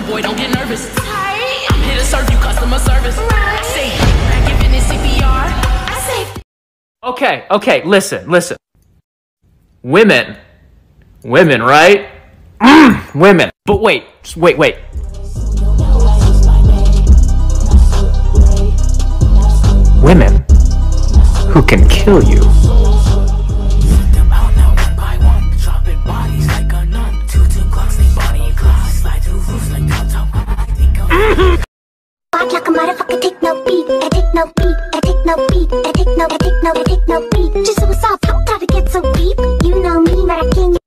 boy, don't get nervous. I'm here to serve you customer service. I say, back giving it CPR. I say. Okay, listen. Women, right? Women. But wait. Women who can kill you. Walk like a motherfucker, take no beat, I take no beat, I take no beat, I take no beat. Just so it's off, I'm tired to get so deep. You know me, but I can't.